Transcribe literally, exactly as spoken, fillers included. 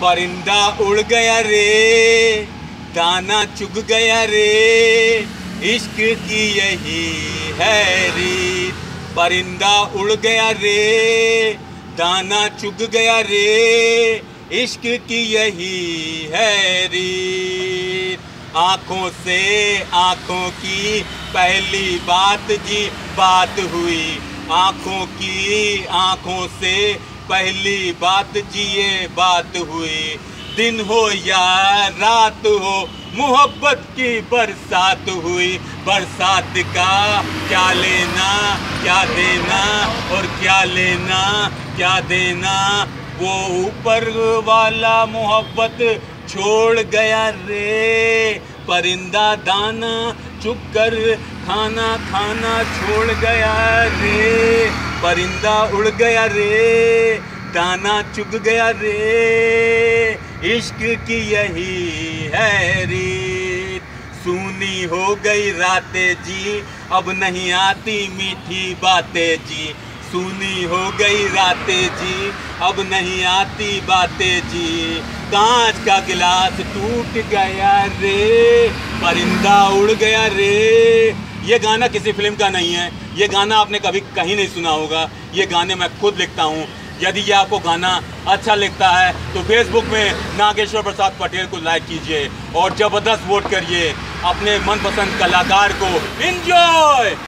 परिंदा उड़ गया रे, दाना चुग गया रे, इश्क की यही है रीत। परिंदा उड़ गया रे, दाना चुग गया रे, इश्क की यही है रीत। आँखों से आँखों की पहली बात जी बात हुई, आँखों की आँखों से पहली बात जी ये बात हुई। दिन हो या रात हो मोहब्बत की बरसात हुई। बरसात का क्या लेना क्या देना, और क्या लेना क्या देना, वो ऊपर वाला मोहब्बत छोड़ गया रे। परिंदा दाना चुग कर खाना खाना छोड़ गया रे। परिंदा उड़ गया रे, दाना चुग गया रे, इश्क की यही है रीत। सूनी हो गई रातें जी, अब नहीं आती मीठी बातें जी। सूनी हो गई रातें जी, अब नहीं आती बातें जी। कांच का गिलास टूट गया रे, परिंदा उड़ गया रे। ये गाना किसी फिल्म का नहीं है, ये गाना आपने कभी कहीं नहीं सुना होगा। ये गाने मैं खुद लिखता हूँ। यदि ये आपको गाना अच्छा लगता है तो फेसबुक में नागेश्वर प्रसाद पटेल को लाइक कीजिए और ज़बरदस्त वोट करिए अपने मनपसंद कलाकार को। एंजॉय।